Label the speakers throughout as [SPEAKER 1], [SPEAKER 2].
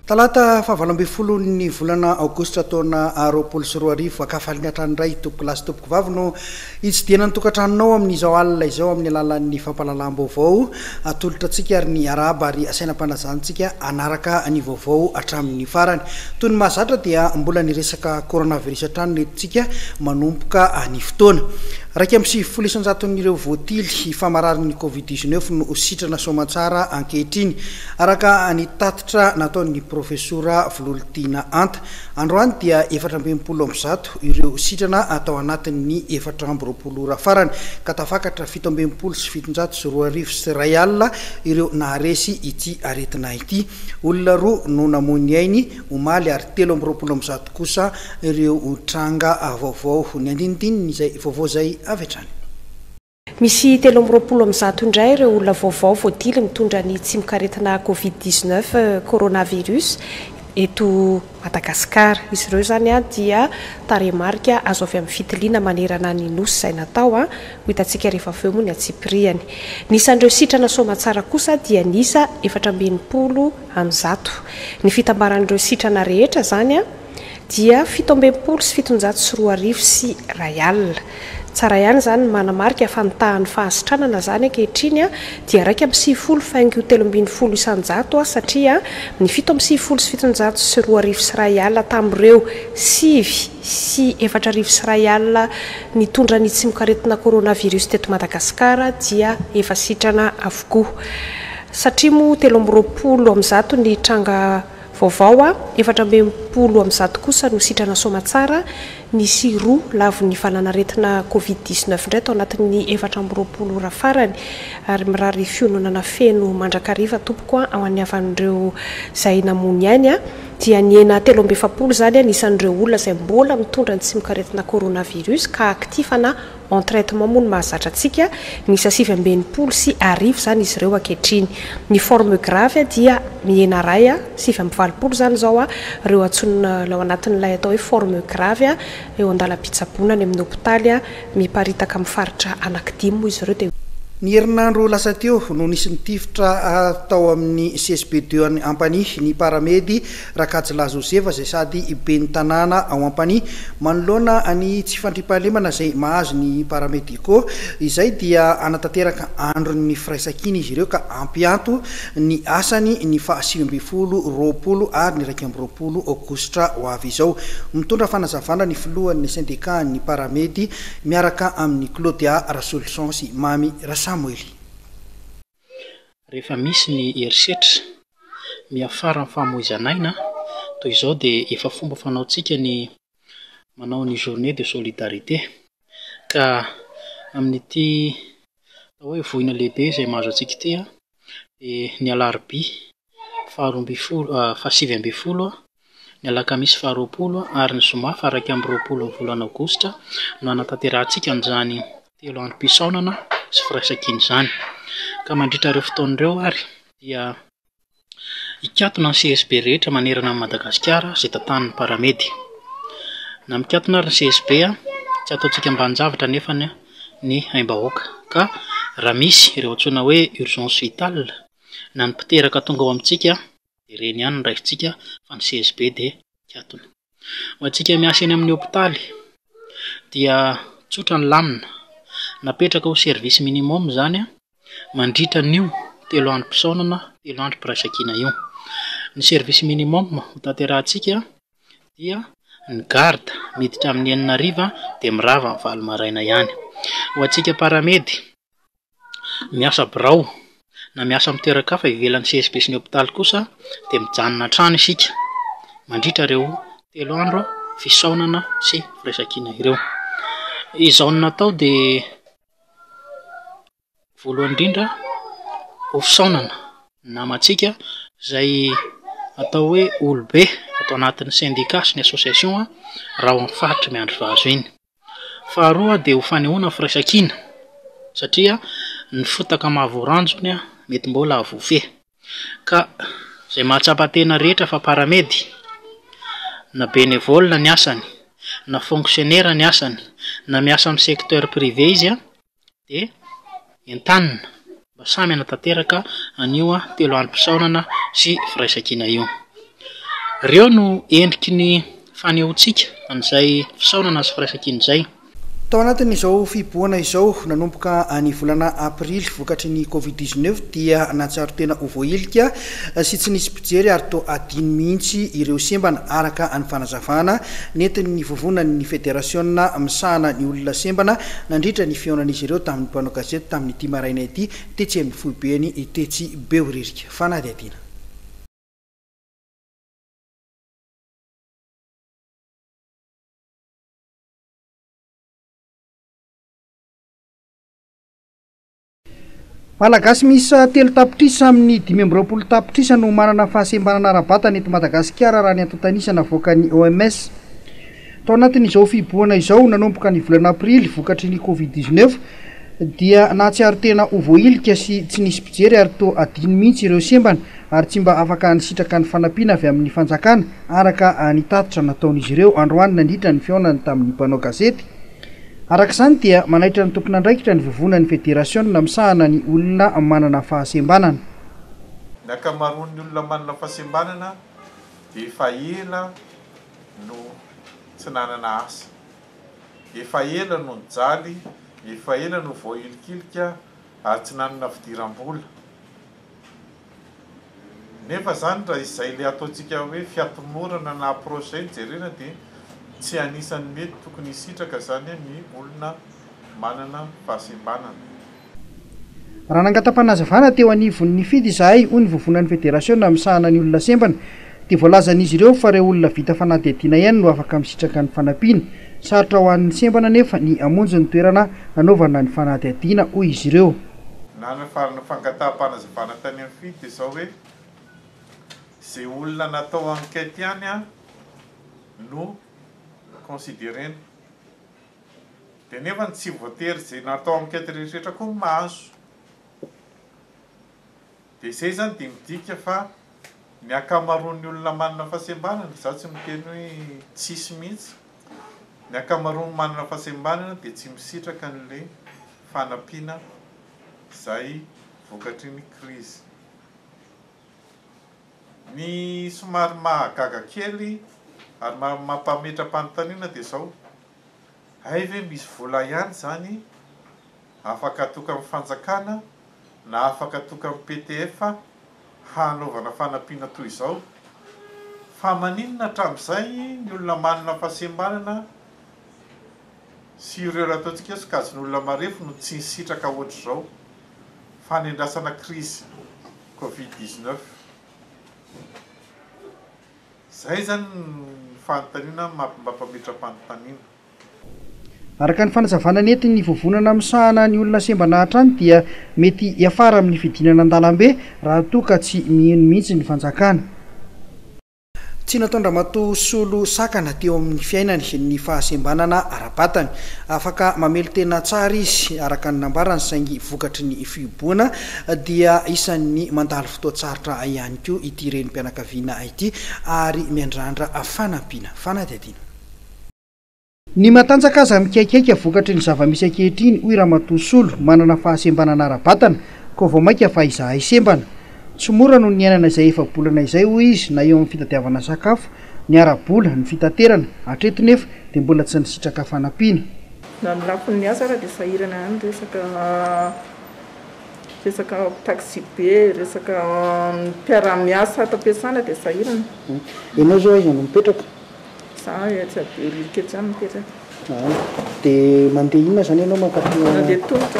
[SPEAKER 1] Talata fahavalombe folo ny volana aogositra taona roapolo sy roa arivo akafaliana tranoray tompoko lasy tompoko vavy no itsidihana ny tokantranonao amin'izao alina izao amin'ny alalan'ny fampahalalam-baovao atolotra antsika ary ny araba ary asainam-panazantsika anaraka ny vaovao hatramin'ny farany. Toy ny mahazatra dia mbola niresaka coronavirus hatrany no entintsika manomboka ny fotoana. Raika amin'ny 7,900 voatily famararin'ny Covid-19 no sitrana soamantsara ankehitriny araka ny tatitra nataon'ny profesora Vololtina Anta. Androany dia 420 ireo sitrana atao anatin'ny 420 farany ka tafakatra 720 sy 702 sy ray alina ireo naharesy ity aretina ity. Olona roa no namony ainy omaly ary 320 kosa ireo tranga vaovao ny andinidininy izay vaovao zay avetrany.
[SPEAKER 2] Misy 320 indray ireo olona vaovao voadily mitondra ny tsy mikaretina Covid-19 coronavirus eto Madagasikara. Izy ireo zany dia taremarika azo avy amin'ny fitiliana manerana ny nosy izay natao ho hitantsika rehefa avy eo moa ny atsipiriany. Nisan'ireo sitrana soamantsara kosa dia nisa 420. Ny fitambaran'ireo sitrana rehetra zany dia 720 sy 702 sy ray alina. Tsara ihany zany manamarika fantahan'ny fahasitranana zany ankehitriny dia raika amin'ny 70 faingo 320 isanjato satria ny 770 sy 702 sy ray alina tamin'ireo 5 sy 4 sy ray alina nitondra ny tsy mikaretina coronavirus teto Madagasikara dia efa sitrana avokoa. Satria mo 320 ny tranga vaovao 420 kosa no sitrana soamantsara nisy roa lavo ny fananaretina Covid-19 indray tao anatin'ny 420 farany ary mirary fiononana feno mandrakariva tompoko ao an'ny avan'ireo izay namony ainy dia niena 320 zany anisan'ireo olona izay mbola mitondra ny tsy mikaretina coronavirus ka aktifana en traitement moa ny mahazatra antsika misy 720 sy arivo zany izy ireo ankehitriny. Ny forme grave dia miena ray 720 zany zao ireo antsonina ao anatin'ilay atao hoe forme grave eo andalam-pitsaboana ny amin'ny hopitaly miparitaka amin'ny faritra anankidimy izy ireo.
[SPEAKER 1] Ny herinandro lasa teo no nisy nitifitra tao amin'ny CSP2 any Ampany ny paramedy Rakajila Joseva izay sady ben'ny tanàna ao Ampany manoloana ny tsy fandriam-pahalemana izay mahazo ny paramediko izay dia anatanteraka andron'ny firaisakiny izy ireo ka ampianto ny asany ny 2020 ary ny 2020 aogositra ho avy izao. Mitondra fanazavana ny filohan'ny syndicat ny paramedy miaraka amin'ny Claudia Rasolution sy Mami Samuel.
[SPEAKER 3] Rehefa misy ny herisetra miafara amin'ny famoizanaina toy izao dia efa fomba fanaontsika ny manao ny journée de solidarité ka amin'ity hoe voina lehibe izay mahazo antsika ity dia ny alarobia 7 ny alakamisy 20 ary ny zoma 20 volana aogositra no anatanterantsika an'izany telo androm-pisaonana sy firaisakiny zany ka mandritra ireo fotoan'ireo ary dia ikatona ny CSB rehetra manerana amin'ny Madagasikara izay tantanin'ny paramedy. Na mikatona ary ny CSB tsy ataontsika ambanin-javatra nefa ny aim-bahoaka ka raha misy ireo antsoina hoe urgence vitale na ny mpiteraka tonga ao amintsika dia ireny ihany ny raisintsika fa ny CSB dia ikatona. Ho antsika miasa eny amin'ny hopitaly dia tsotra ny lamina napetraka ho service minimum zany mandritra nio 3 androm-pisaonana 3 androm-piraisakina io. Ny service minimum ho tanterahantsika dia ny garde miditra amin'ny 9 dia mirava amin'ny 7 maraina ihany. Ho antsika paramedy miasa birao na miasa miteraka-kafa ivelan'ny CSB sy ny hopitaly kosa dia mijanona trano isika mandritra ireo 3 andro fisaonana sy firaisakina ireo. Izao no natao dia voalohany indrindra ho fisaonana namantsika izay atao hoe olobe atao anatin'ny syndicat sy ny association raha ho amin'ny faritra miandry vazo iny. Faharoa dia ho fanehoana firaisakina satria ny fotaka mahavoaranjony mety mbola avofe ka izay mahatsapa-tena rehetra fa paramedy na bénévole ny asany na fonctionnaire ny asany na miasa amin'ny secteur privé izy dia entanina mba samy anatanteraka anio 3 androm-pisaonana sy firaisakina io. Ireo no endriky ny fanehoantsika an'izay fisaonana sy firaisan-kiny izay.
[SPEAKER 1] Tao anatin'izao fiboana izao nanomboka ny volana aprily vokatry ny covid-19 dia natsaro tena ho voailika sy tsy nisy mpijery ary to adiny mihitsy ireo sembana araka ny fanazavana nentin'ny vovonan'ny federasiona misahana ny olona sembana nandritra ny fionan'izy ireo tamin'ny mpanao gazety tamin'ny ity maraina ity tetsy amin'ny foibeny tetsy beoririka fanady adina. Malagasy misa telo tapitrisa amin'ny 520 tapitrisa no manana fahasembanana ara-batana eto Madagasikara raha ny antontanisana avoaka ny OMS. Tao anatin'izao fiboana izao nanomboka ny volana aprily vokatry ny covid-19 dia nahatsiaro tena ho voailika sy tsy nisy mpijery ary to adiny mihitsy ireo sembana ary tsy mba afaka nisitraka ny fanampiana avy amin'ny fanjakana araka ny tatitra nataon'izy ireo androany nandritra ny fiaonany tamin'ny mpanao gazety. Arak'izany dia manaitra ny tompona andraikitra ny vovonan'ny federasiona misahana ny olona manana fahasembanana.
[SPEAKER 4] Ny ankamaroan'ny olona manana fahasembanana dia efa ela no tsy nanana asa, efa ela no nijaly, efa ela no voailikilika ary tsy nanana fidiram-bola. Nefa zany raha izay le ataontsika hoe fiatomorana na approche zay jerena dia tsy anisan'ny mety tokony hisitraka zany ny olona manana fahasembanana.
[SPEAKER 1] Raha nangatam-panazavana teo anivon'ny fidy izahay hoy ny vovonan'ny federasiona misahana ny olona sembana dia voalazan'izy ireo fa ireo olona vita fanadihadiana ihany no afaka misitraka ny fanampiana. Sarotra ho an'ny sembana nefa ny amonjy ny toerana anaovana ny fanadihadiana hoy izy ireo.
[SPEAKER 4] Nanafarana fangataham-panazavana tany amin'ny fidy dia izao hoe izay olona natao enquête ihany no considérena dia nefa tsy voatery izay natao enquête rehetrarehetra koa mahazo. Dia izay zany dia midika fa ny ankamaroan'ny olona manana fahasembanana, za tsy miteny hoe tsisy mihitsy, ny ankamaroany manana fahasembanana dia tsy misitraka n'le fanampiana izay vokatry ny crise. Ny somary mahagaga kely ary mampametra-panontaniana dia izao, hay ve misy vola ihany zany afaka atoka amin'ny fanjakana na afaka atoka amin'ny PTF hanaovana fanampiana toy izao, fa maninona hatramin'izay ny olona manana fahasembanana sy ireo raha ataontsika sokajy ny olona marefo no tsy nisitraka ohatr'izao fanendrasana crise covid-19. Zay zany fanontaniana mampametra-panontaniana.
[SPEAKER 1] Araka ny fanazavana nentin'ny vovonana misahana ny olona sembana hatrany dia mety hiafara amin'ny fidinana an-dalambe raha toa ka tsy miheno mihitsy ny fanjakana. Tsy nataondra matosolo sakana teo amin'ny fiainany ny fahasembanana ara-batany, afaka mamely tena tsara izy araka ny nambarany saingy vokatry ny fiboana dia isan'ny mandalo fotoatsarotra ihany koa ity renim-pianakaviana ity ary miandrandra fanampiana fanadihadiana. Ny matanjaka aza mikaikaika vokatry ny zava-misy ankehitriny hoy Ramatosolo manana fahasembanana ara-batana koa vao maika fa izahay sembana. Tsy mora no niainana izay efa bolana izay hoy izy na eo amin'ny fitadiavana sakafo, ny ara-bola, ny fitaterana, hatreto nefa dia mbola tsy nisitraka fanampiana.
[SPEAKER 5] Na ny lafin'ny asa raha dia sahirana ihany resaka taxi be, resaka mpiara-miasa ato am-piasana dia sahirana.
[SPEAKER 1] Ianao zao aiza no mipetraka?
[SPEAKER 5] Za tsy abeoririka etsy ihany mipetraka.
[SPEAKER 1] Dia mandeha inona zany ianao mankaty?
[SPEAKER 5] Mandeha tongotra.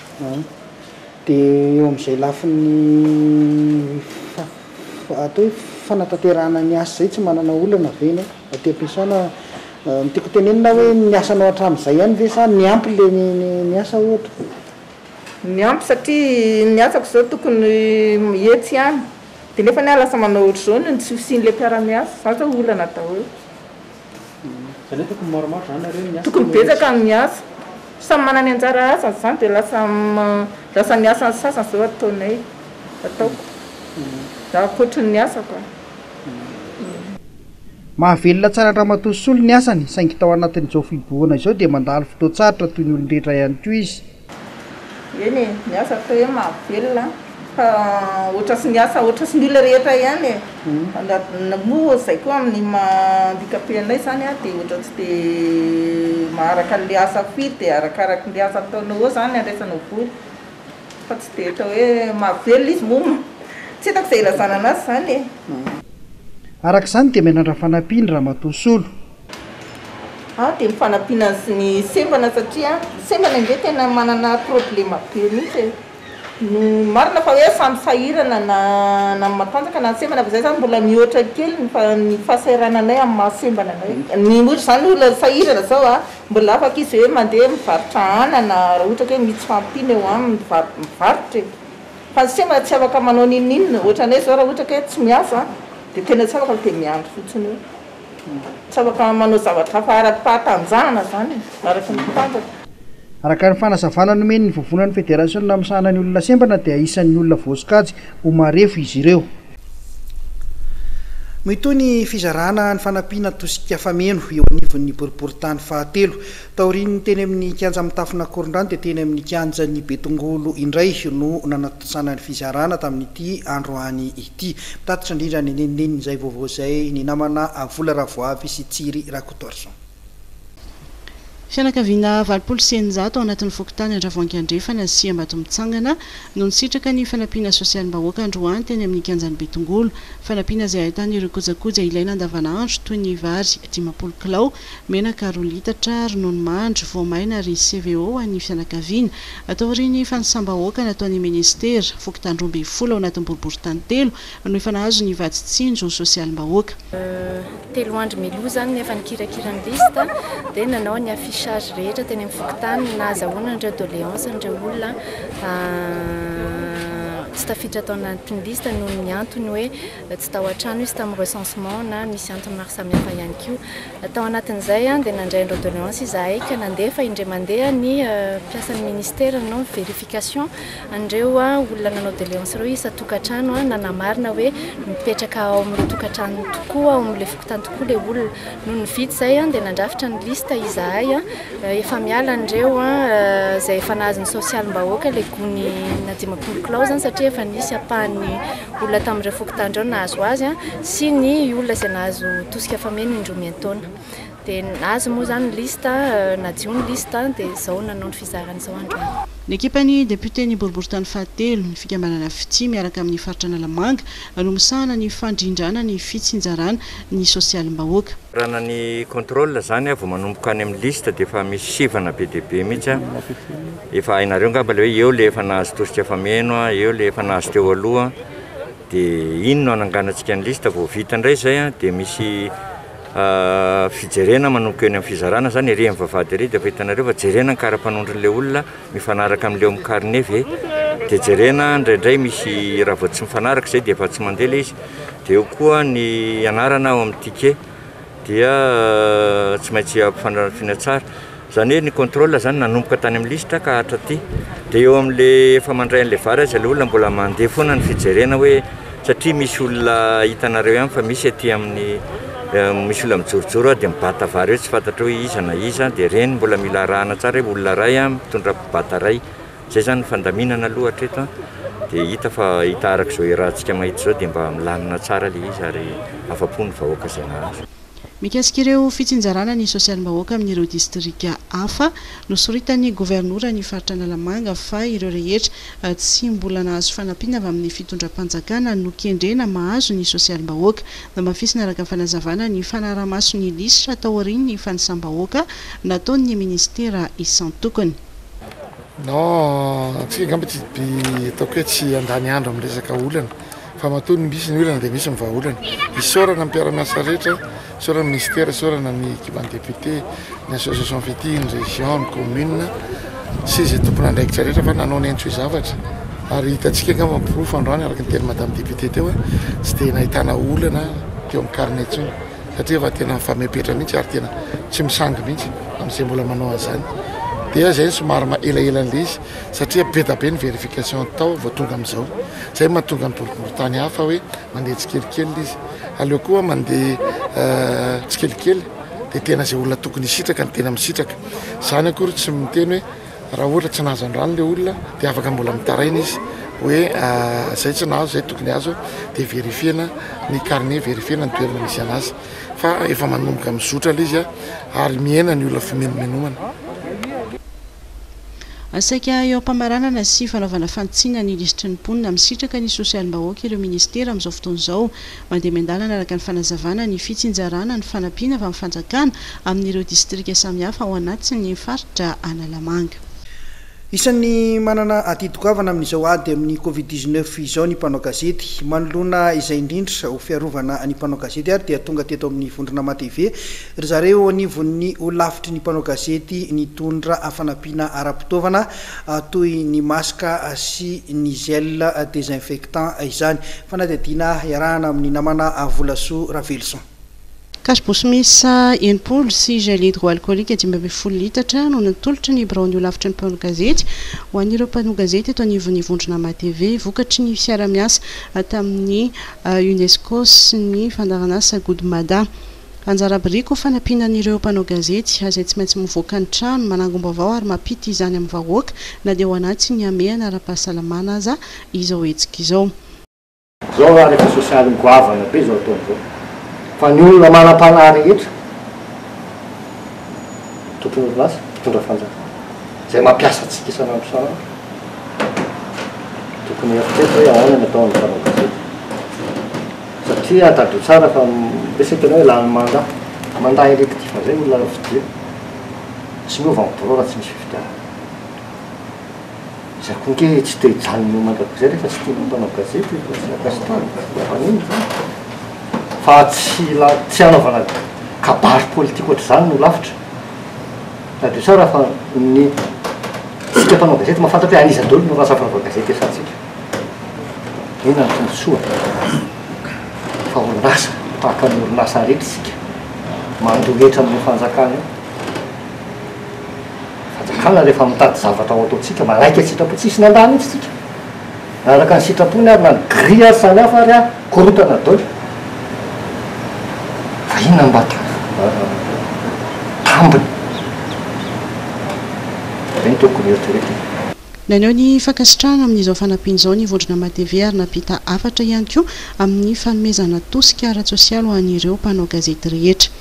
[SPEAKER 1] Dia eo amin'izay lafin'ny atao hoe fanatanterahana ny asa izay tsy manana olana ve ianao aty am-piasana? Tiako tenenina hoe ny asanao hatramin'izay ihany ve sa niampy le ny asa ohatra?
[SPEAKER 5] Niampy satria ny asako izao tokony mietsy ihany dia nefa ny lasa manao ohatr'izao no tsy fisian'ilay mpiara-miasa, za zao olana daholo.
[SPEAKER 1] Zany hoe tokony maromaro zany nareo ny asa?
[SPEAKER 5] Tokony betsaka ny asa, samy manana ny anjara asany zany dia lasa ny asany sasany izao ataonay ataoko ankoatran'ny asako.
[SPEAKER 1] Mahavelona tsara Ramatosolo ny asany saingy tao anatin'izao fiboana izao dia mandalo fotoatsarotra toy ny olon-drehetra ihany koa izy.
[SPEAKER 5] Eny ny asa atao hoe mahavelona fa ohatra sy ny asa ohatra sy ny olona rehetra ihany moa zay koa amin'ny mandika-penay zany a dia ohatra tsy dia maharaka an'le asa firy dia arakaraky le asa ataonao eo zany andraisanao voly fa tsy dia ohatra hoe mahavelona izy moa tsy hitako izay ilazana anazy zany e.
[SPEAKER 1] Araka izany dia mianatra fanampiana raha matosolo.
[SPEAKER 5] Dia mifanampiana ny sembana satria sembana indray tena manana problema be mihitsy no marina fa hoe samy sahirana na matanjaka na sembana fa zay zany mbola mihoatra kely ny fahasahirananay amin'ny mahasembana anay ny ohatra zany olona sahirana zao mbola afaka izy hoe mandeha mivarotra anana raha ohatra hoe misy fampiana eo aminy mivarotra fa ny sembana tsy afaka manao ninonina ohatra anay zao raha ohatra hoe tsy miasa dia tena tsy afaka dia miandry fotsiny eo tsy afaka manao zavatra hafa ara-pahatanjahana zany araka ny mpanjaka.
[SPEAKER 1] Araka ny fanazavana nomeny ny vovonan'ny federasiona misahana ny olona sembana dia isan'ny olona voasikajy ho marefo izy ireo. Mitony fizarana ny fanampiana tosika fameno eo anivon'ny boriboritany fahatelo taorian'ny teny amin'ny kianja mitafina korondrano dia teny amin'ny kianja ny Betongolo indray no nanatosana ny fizarana tamin'ity androany ity mitatitra indrindra ny neneneny izay vaovao izay ny namana Vola Ravoavy sy Tsiry Rakotorson.
[SPEAKER 6] Fianakaviana 900 ao anatin'ny fokontany Andravoankandrefana sy Ambato mitsangana no nisitraka ny fanampiana sosialim-bahoaka androany teny amin'ny kianjan'ny Betongolo. Fanampiana izay ahitana ireo kojakoja ilaina andavanandro toy ny vary 10 kilao, menaka 2 litatra, ronono mandry, voamaina ary CVO an'ny fianakaviana. Atao aorian'ny fanisambahoaka nataon'ny ministera fokontany 12 ao anatin'ny boriboritany 3 no efa nahazo ny vadin-tsinjo sosialim-bahoaka.
[SPEAKER 7] Telo andro milozany nefa nikirakira ny lista dia nanao ny affichage rehetra teny amin'ny fokontany nahazahoana ireo doléance ireo olona tsy tafiditra atao anatin'ny lista noho ny antony hoe tsy tao an-trano izy tamin'ny recensement na misy antony maro samihafa ihany koa. Tao anatin'izay dia nandray ireo doléance izahay ka nandefa indray mandeha ny mpiasan'ny ministera nanao vérification andreo olona nanao doléance ireo isa-tokantrano nanamarina hoe mipetraka ao amin'ilay tokantrano tokoa ao amin'ilay fokontany tokoa ilay olona noho ny vita izay dia nandrafitra ny lista izahay efa miala andreo izay efa nahazo ny sosialim-bahoaka ilay gony na 10 kilao zany satria efa nisy apahan'ny olona tamin'ireo fokontany ireo nahazo azy sy ny olona izay nahazo tosika fameno indroa miantaona dia nahazo moa zany lista nadio ny lista dia izao nanao ny fizarana izao androany.
[SPEAKER 6] Ny ekipan'ny député-ny boriboritany fahatelo ny fikambanana Fity miaraka amin'ny faritra Analamanga no misahana ny fandrindrana ny fitsinjarana ny sosialim-bahoaka.
[SPEAKER 8] Rana ny contrôle zany vao manomboka any amin'ny lista dia efa misy sivana be dia be mihitsy efa hainareo ngamba le hoe eo le efa nahazo tosika fameno eo le efa nahazo teo aloha dia ino no ananganantsika ny lista vao vita indray zay dia misy fijerena manomboka eny amin'ny fizarana zany ery amin'ny vavahady ery dia efa hitanareo fa jerena ny kara-panondron'ilay olona mifanaraka amin'ileo amin'ny carnet ve dia jerena indraindray misy raha vao tsy mifanaraka izay dia efa tsy mandeha ilay izy dia eo koa ny anarana ao amin'ny ticket dia tsy maintsy ampifanarafina tsara zany hoe ny contrôle zany nanomboka tany amin'ny lista ka hatraty dia eo amin'ilay efa mandray an'ilay vary azy ilay olona mbola mandeha foana ny fijerena hoe satria misy olona hitanareo ihany fa misy aty amin'ny misy olona mijorojoro dia mibata vary hoe tsy fantatra hoe iza na iza dia reny mbola mila arahana tsara hoe olona ray mitondra mpibata ray zay zany fandaminana aloha hatreto dia hita fa hita araka izao irahantsika mahita izao dia mba milamina tsara le izy ary afa-po ny vahoaka izay nahazo.
[SPEAKER 6] Mikasika ireo fitsinjarana ny sosialim-bahoaka amin'ireo distrika hafa nosoritan'ny gouvernoura ny faritra Analamanga fa ireo rehetra tsy mbola nahazo fanampiana avy amin'ny fitondram-panjakana no kendrena mahazo ny sosialim-bahoaka na mafisina araka fanazavana ny fanaramaso ny lisitra tao aorian'ny fanisambahoaka nataon'ny ministera isan-tokony.
[SPEAKER 9] No, tsy ngamba tsy ataoko hoe tsy andany andro amin'ny resaka olana fa matony misy ny olana dia misy mivaolana isorana ny mpiara-miasa rehetra sorana ny ministera sorana ny équipement député ny association Fity ny région ny commune sy izay tompona andraikitra rehetra fa nanao ny entso zavatra ary hitantsika ngamba mipirofo androany araka ny teny madame député teo tsy dia nahitana olana teo amin'ny carnet intsony satria efa tena mifamepetra mihitsy ary tena tsy misangy mihitsy amin'izay mbola manao an'izany dia zay somary elaelan'ilay izy satria be da be ny vérification tao vao tonga amin'izao zay mahatonga ny boriboritany hafa hoe mandeha tsikelikely izy aleo koa mandeha tsikelikely dia tena izay olona tokony hisitraka ny tena misitraka zany akory tsy miteny hoe raha ohatra tsy nahazo andrano ilay olona dia afaka mbola mitaraina izy hoe zay tsy nahazo zay tokony azo dia vérifiena ny carnet vérifiena ny toerana misy anazy fa efa manomboka mizotra la izy ary miaina ny olona fimenomenomana
[SPEAKER 6] asaika eo ampamaranana sy fanaovana fantsiana ny lisitry ny mponina misitraka ny sosialim-bahoaka ireo ministera amin'izao fotoana izao mandeha miandalana araka ny fanazavana ny fitsinjarana ny fanampiana avy amin'ny fanjakana amin'ireo distrika samihafa ao anaty ny faritra Analamanga.
[SPEAKER 1] Isan'ny manana atidokavana amin'izao ady amin'ny Covid-19 izao ny mpanao gazety manoloana izay indrindra ho fiarovana ny mpanao gazety ary dia tonga teto amin'ny vondrona matv ry zareo anivon'ny olafitry ny mpanao gazety ny tondra fanampiana ara-pitaovana toy ny maska sy ny gel désinfectant izany fanadihadiana iarahana amin'ny namana Volasoa Ravelson.
[SPEAKER 6] Kasbosmisa enipolo sy gel hydroalcoolique 10 litatra no natolotra ny birao ny olafitry ny mpanao gazety ho an'ireo mpanao gazety eto anivon'ny vondrona matv vokatry ny fiara-miasa tamin'ny UNESCO sy ny fandaranasa Godmada. Anjara biriko fanampianan'ireo mpanao gazety azay tsy maintsy mivoaka ny trano manangom-baovao ary mampity izany amin'ny vahoaka na dia ao anaty ny ameana ara-pahasalamana aza izao hetsika izao.
[SPEAKER 10] Zao rehefa sosialy goavana be zao ataony zao. Fa ny olona manam-panahy rehetra tompony orinasa mpitondra fanjakana zay mampiasa antsika isanandro isanandro tokony eritreto hoe ahoana ny ataon'ny mpanao gazety satria atadio tsara fa besetena hoe lany mandaa elektif zay olona fidia tsy miova miboro raha tsy misy fifidiana zay konke tsy te hijanony omandako zay rehefa tsy tia mpanao gazety tsy akasitany faniny fa tsy anaovana kabary politika ohatr' izany no lavitra tadio tsara fa ny tsika mpanao gazety mahafantatra hoe aniza dolo no rasa fanaova gazety esantsika ina ny tombontsoa fa orinasa tahaka ny orinasa rehetra tsika mandohetra amin'ny fanjakana fanjakana rehefa mitady zavatra ao ataotsika malaika sitrapo tsisy nandany itsy tsika araka ny sitrapony ary na ny gri ary samy hafa ary korotana dolo fa inona mba tambiny zay tokony eritreretra.
[SPEAKER 6] Naneo ny fankasitrahana amin'izao fanampian'izao ny vondrona matv ary napita afatra ihany koa amin'ny fanomezana tosika ara-tsosialy ho an'ireo mpanao gazety rehetra.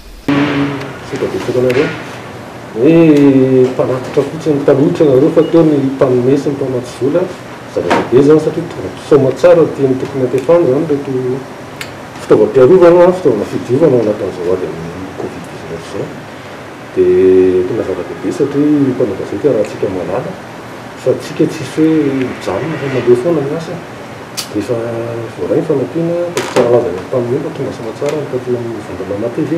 [SPEAKER 11] Hoe mpanatitra fotsiny talotra nareo fa teo ny mpanomesy ny mpamatsy vola zava-dehibe zany satria soma tsara tiany tokony antefana zany reto fitaovam-piarovana fitaovana fidiovana ao anatin'izao ady amin'ny Covid-19 zao dia tena zava-dehibe satria mpanao gazety raha tsika malala fa tsika tsisy hoe mijanona fa mandeha foana ny asa dia efa voaray fanampiana fa tsy tsara laza ny mpanomena fa tonga sama tsara nytaty amin'ny vondrona matv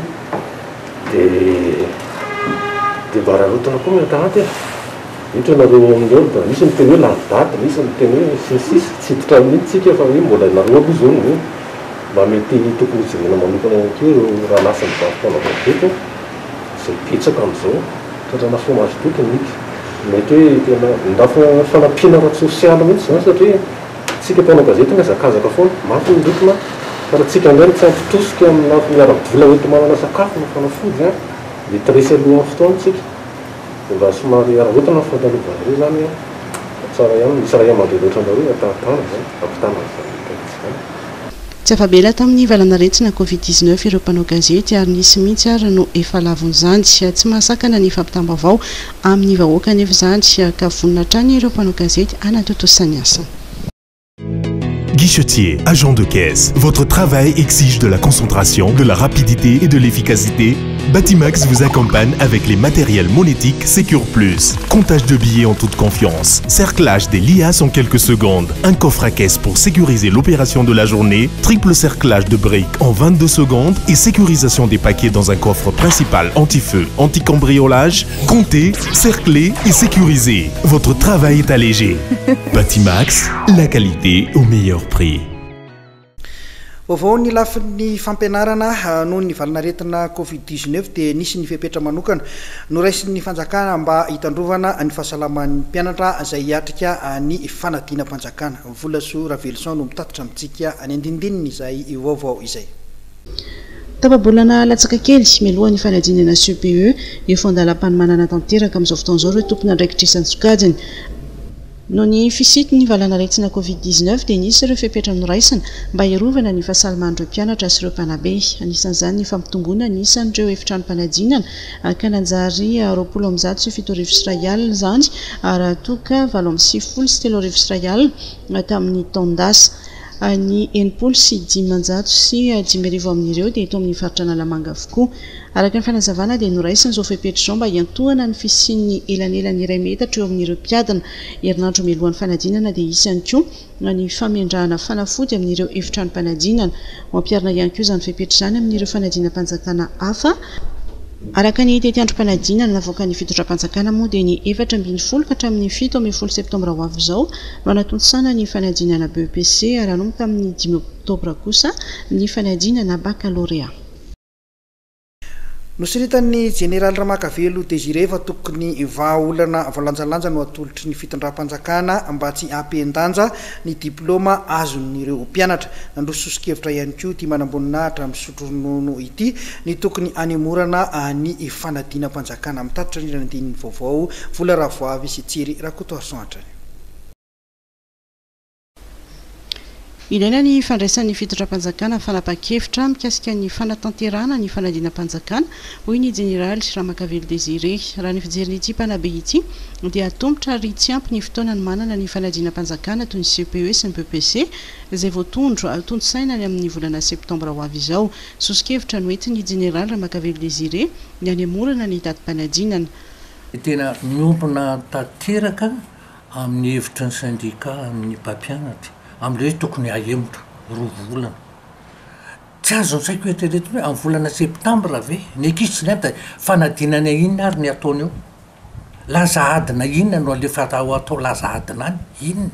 [SPEAKER 11] dia mba rarotana koa miantahaty ohatra nareo amin'io da misy miteny hoe lanidata misy miteny hoe sisisy tsy hiditra mihitsy fa hoe mbola nareo aloha zao no mba mety tokony jerena manokana ihany koa ireo raha lasa mivarom-panao gazety zay betsaka amin'izao tratrana chômage tokony mety hoe tena ndafo fanampiana ara-tsosialy mihitsy zany satria tsika mpanao gazety ngazakazaka foana mafy ny lokona fa raha tsika indray tsy ampitosika amina miara-bola oety manana sakafo na fanafody mety resy aloha amin'ny fotoana tsika mba somary ara-otana fantalovana reo zany tsara ihany misy raha mandeha loatra anareo atatana zany ampitana zany.
[SPEAKER 6] Tsy afabela tamin'ny valanaretsina Covid-19 ireo mpanao gazety ary nisy mihitsy ary no efa lavon'izany tsy mahasakana ny fampitam-baovao amin'ny vahoaka nefa izany ka vonina hatrany ireo mpanao gazety anatotosany asa.
[SPEAKER 12] Guichetier, agent de caisse, votre travail exige de la concentration, de la rapidité et de l'efficacité. Batimax vous accompagne avec les matériels monétiques Secure Plus. Comptage de billets en toute confiance, cerclage des liasses en quelques secondes, un coffre à caisse pour sécuriser l'opération de la journée, triple cerclage de briques en 22 secondes et sécurisation des paquets dans un coffre principal anti-feu, anti-cambriolage. Comptez, cerclez et sécurisez. Votre travail est allégé. Batimax, la qualité au meilleur prix.
[SPEAKER 1] Vaovao ny lafin'ny fampianarana noho ny valanaretina Covid-19 dia nisy ny fepetra manokana noraisin'ny fanjakana mba hitandrovana ny fahasalaman'ny mpianatra izay hiatrika ny fanadina-mpanjakana. Volasoa Ravelson no mitatitra amintsika any andindininy izay vaovao izay.
[SPEAKER 6] Tapabolana latsaka kely mialohan'ny fanadinana CPE eo fandala-panomanana tanteraka amin'izao fotoana izao ireo tompona andraikitrisany sokajiny. no ny fisity ny valanaretsina covid-19 dia nisy ireo fepetra noraisina mba hiarovana ny fahasalamandreo mpianatra sy ireo mpanabe. Anisan'izany ny fampitomboana nisan'ireo efitrano mpanadinana ka nanjary 27 ariary izany raha toka 7 sy 3 ariary tamin'ny taondasa. Ny 9 sy 5 sy 5 amin'ireo dia eto amin'ny faritra Analamanga avokoa. Araka ny fanazavana dia noraisina izao fepetra izao mba hiantohana ny fisian'ny elanelany iray metatra eo amin'ireo mpiadana. Herinandro mialohan'ny fanadinana dia isany koa ny famindrahana fanafody amin'ireo efitrano mpanadinana. Mampiarina ihany koa izany fepetra izany amin'ireo fanadinam-panjakana hafa. Araka ny tety androm-panadinana navoaka ny fitondram-panjakana moa dia ny 7 ka hatramin'ny 17 septambra ho avy izao no anatontosana ny fanadinana BEPC ary hanomboka amin'ny 5 oktobra kosa ny fanadinana baccalauréat.
[SPEAKER 1] Nosiritan'ny Jeneraly Ramakavelo Désiré fa tokony vahaolana voalanjalanja no atolotry ny fitondram-panjakana mba tsy ampian-danja ny diplôma azon'ireo mpianatra. Nandroso sosokevitra ihany koa ity manambonina misotro ronono ity ny tokony anemorana ny fanadinam-panjakana amin'ny tatitra ny andininy vaovao vola ravoavy sy tsiry rakotoarson hatrany. Ilaina ny fandraisan'ny fitondram-panjakana fanapa-kevitra mikasika ny fanatanterana ny fanadinam-panjakana hoy ny Jeneraly Ramakavelo Désiré. Raha ny fijerin'ity mpanabe ity dia atombotra ry tsy ampy ny fotoana ny manana ny fanadinam-panjakana toy ny CPE sy ny BEPC izay voatondro tontosaina ny amin'ny volana septambra ho avy izao. Sosokevitra no entin'ny Jeneraly Ramakavelo Désiré ny anemorana ny datim-panadinana.
[SPEAKER 13] Tena miompona tanteraka amin'ny hevitry ny syndika amin'ny mpampianatra amin'ilay tokony ahemotra rovolana. Tsy azo ny saiko eritrereto hoe amin'ny volana septambra ve ny ankizy ny ata fanadinana inona ary ny ataony eo, laza adina inona no alefa atao laza adina any inona,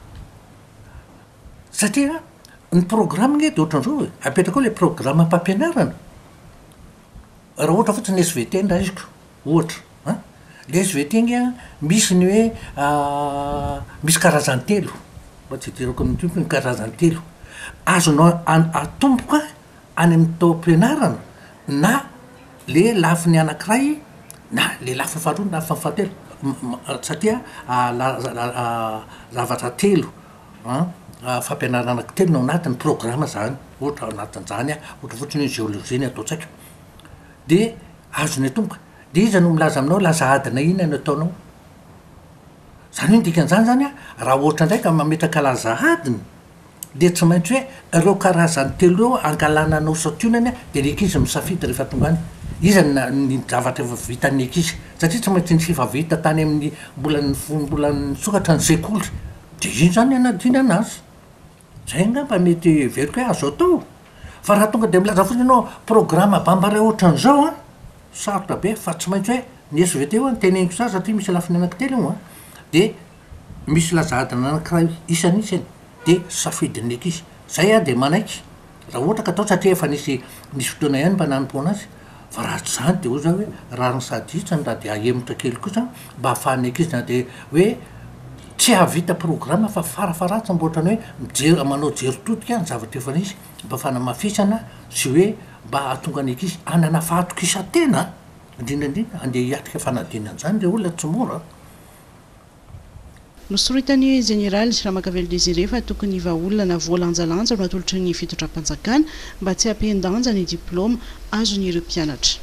[SPEAKER 13] satria ny programme ny dia ohatran'izao apetraka ao ilay programme mpampianarana. Raha ohatra fotsiny SVT ny raisiko ohatra le SVT ngy misy ny hoe misy karazany telo tsy dirako amin'ny tompo ny karazany telo azonao atomboka any amin'ny tao-pianarana na le lafiny anankiray na le lafiny faharoa na lafiny fahatelo satria zavatra telo fampianarana anankitelo no anatin'ny programme zany ohatra anatin'izany ohatra fotsiny hoe géologie ny atao tsaika dia azony atomboka dia iza no milaza aminao laza adina inona no ataonao. Zany hoe dikan'izany zany raha ohatra ndraika mametraka laza adiny dia tsy maintsy hoe ireo karazany telo eo angalana anao sationany dia ny ankizy misafidy rehefa tonga any iza ny zavatra efa vitan'ny ankizy satria tsy maintsy ny efa vita tany amin'ny mbola sokatra ny sekoly dia iny zany anadina anazy. Zay ngamba mety veriko hoe azo atao fa raha tonga dia milaza fotsiny ianao programme bambara ohatran'izao sarotra be fa tsy maintsy hoe ny SVT eo ny teneniko sa satria misy lafiny anankitelo eo dia misy laza adina anankiray isan'isany dia safidin'ny ankizy zay dia manaiky raha ohatra ka atao satria efa nisy fotoana ihany mba nanompo anazy fa raha tsy zany dia oza hoe raha ny saditsany raha dia ahemotra kely kosa mba hahafahan'ny ankizy na dia hoe tsy havita programme fa farafaratsy mba ohatrany hoe manao jery-totika ny zavatra efa nisy mba fanamafisana sy hoe mba hahatonga ny ankizy anana fahatokisa-tena indrindrandrindra andeha hiatrika fanadinana zany dia olona tsy mora.
[SPEAKER 6] Nosoritany Jeneraly Ramakavelo Désiré fa tokony vahaolana voalanjalanja no atolotry ny fitondram-panjakana mba tsy ampian-danja ny diplôma azon'ireo mpianatra.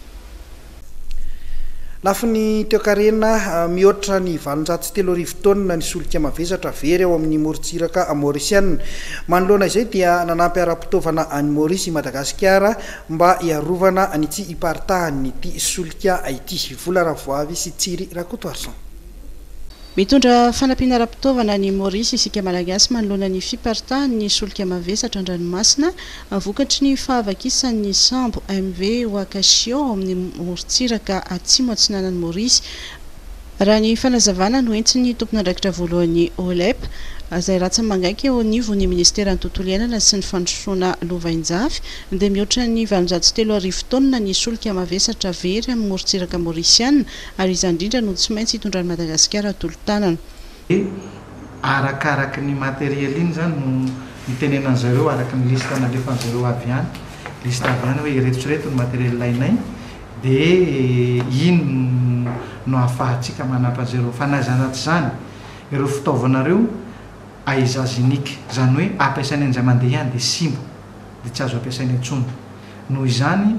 [SPEAKER 1] Lafiny toekarena mihoatra ny 7 taonina ny solika mavesatra very ao amin'ny morontsiraka Mauritiana. Manoloana izay dia nanampy ara-pitaovana any Maurice Madagasikara mba hiarovana ny tsy hiparitahan'ny ity solika ity. Vola ravoavy sy tsiry rakotoarson. Mitondra fanampiana ara-pitaovana ny Maurice isika malagasy manoloana ny fiparitahan'ny solika mavesatra an-dranomasina vokatry ny fahavakisany sambo MV Wakashio amin'ny morontsiraka atsimo atsinanan'ny Maurice. Raha ny fanazavana no entin'ny tompon'andraikitra voalohany OLEP izay ratsy mangaiky eo anivon'ny ministera ny tontolo iainana sy ny fandrosoana lovainjafy dia mihoatra ny 703 taonina ny solika mavesatra very amin'ny morontsiraka maorisiana ary izany indrindra no tsy maintsy hitondran'ny Madagasikara tolo-tanana.
[SPEAKER 14] Arakaraka ny matériel iny zany no mitenenana zareo araka ny lista nalefan'zareo avy any lista avy any hoe iretotsireto ny matériel ilainay dia ino no ahafahantsika manampy an'zareo fanazanaty zany ireo fitaovanareo aizazinika zany hoe ampiasaina an'izay mandeha ihany dia simbo dia tsy azo ampiasaina intsony noho izany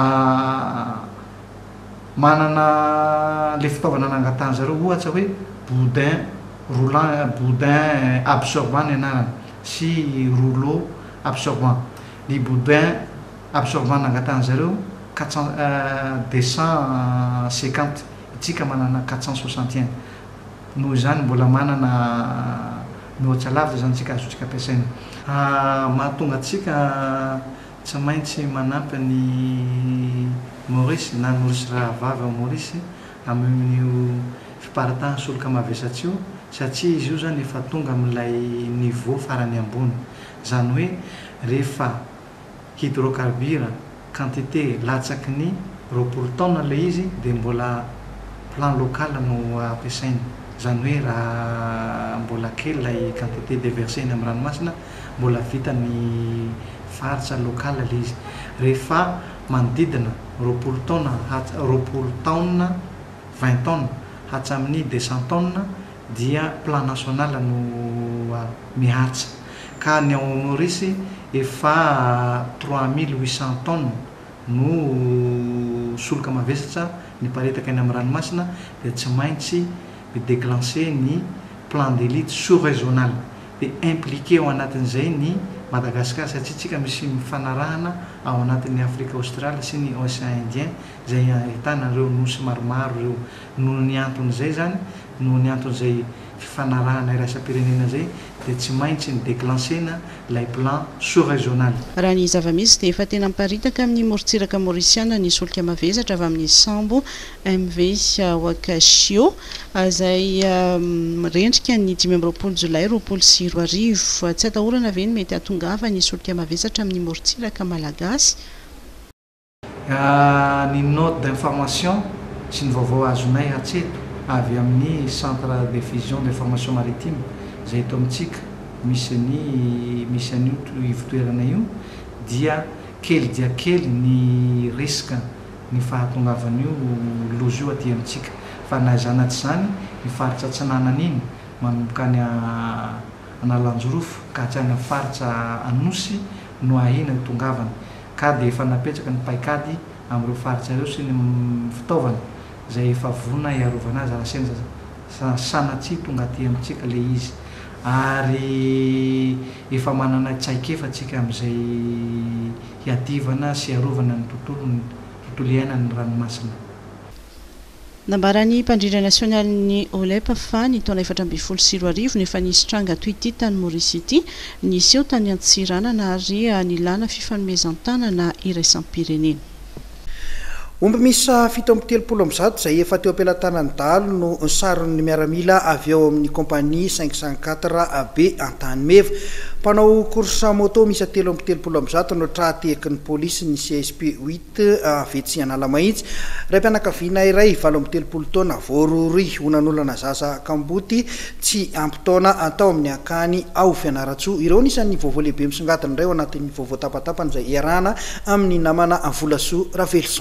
[SPEAKER 14] manana le fitaovana nangatahany zareo ohatra hoe boudin roulant boudin absorbant ny anarany sy rouleau absorbant ny boudin absorbant nangatahany zareo 250 itsika manana 461 noho izany mbola manana mihoatra lavitra zany tsika azotsika ampiasaina mahatonga atsika tsy maintsy manampy ny Maurice na Maurice rahavavy ao Maurice amin'io fiparitahana solika mavesatra io satria izy io zany efa tonga amin'ilay niveau farany ambony zany hoe rehefa hydrocarbure quantité latsaky ny 20 tonnes le izy dia mbola plan local no ampiasaina zany hoe raha mbola kely lay quantité déversena amin'ny ranomasina mbola vita ny faritra local le izy rehefa manodidina 20 tonnes 20 tonnes hatramin'ny 200 tonnes dia plan national no miharitra ka ny ao Maurice efa 3800 tonnes no solika mavesatra niparitaka eny amin'ny ranomasina dia tsy maintsy déclencher ny plan d'élite sous-régional dia impliqué ao anatin'izay ny Madagascar satria tsika misy mifanarahana ao anatin'ny Afrique australe sy ny Océan Indien zay ahitana ireo nosy maromaro ireo noho ny anton'izay zany noho ny anton'izay fifanarahana iraisam-pirenena zay dia tsy maintsy ny déclenchena lay plan sous-régional
[SPEAKER 6] raha ny zava-misy dia efa tena miparitaka amin'ny morontsiraka maorisiana ny solika mavesatra avy amin'ny sambo MV Wakashio izay rendrika ny 20 Jolay 2024 tsy atahorana ve ny mety atongava ny solika mavesatra amin'ny morontsiraka malagasy
[SPEAKER 14] ny note d'information sy ny vaovao azonay hatreto avy amin'ny centre de diffusion d'information maritime zay eto amintsika misy an'io ivotoerana io dia kely dia kely ny risque ny fahatongavan'io lozo io aty amintsika fa naizanaty zany ny faritra tsinanana iny manomboka any analanjorofo ka hatrany amin'ny faritra anosy no ahina ny tongavana ka dia efa napetraka ny paikady amin'ireo faritra ireo sy ny fitaovana zay efa vona iarovana azy arasena sanatry tonga aty amintsika le izy ary efa manana tsaikefa tsika amin'izay hiadivana sy iarovana ny tontolo iainan'ny ranomasina
[SPEAKER 6] nambarany mpandrindra nasionaly ny OLEP fa ny taona 2024 nefa nisy tranga toity tany Maurice ity nisy eo tany Antsiranana ary nilana fifanomezan-tanana iraisam-pirenena
[SPEAKER 1] omby misa 730 zay efa teo ampelantanany dalo no sarony miaramila avy eo amin'ny compagnie 504 AB Antany Meva mpanao course moto misa 330 no trahatehiky ny polisy ny CSP 8 avetsy Analamahitsy ray mpianakaviana iray 30 taona voarory onan'olana zaza kamboty tsy ampy taona atao amin'ny akany ao fianaratsoa ireo nisan'ny vaovao lehibe misongadiny iray ao anatin'ny vaovao tapatapany izay iarahana amin'ny namana Volasoa Ravelson.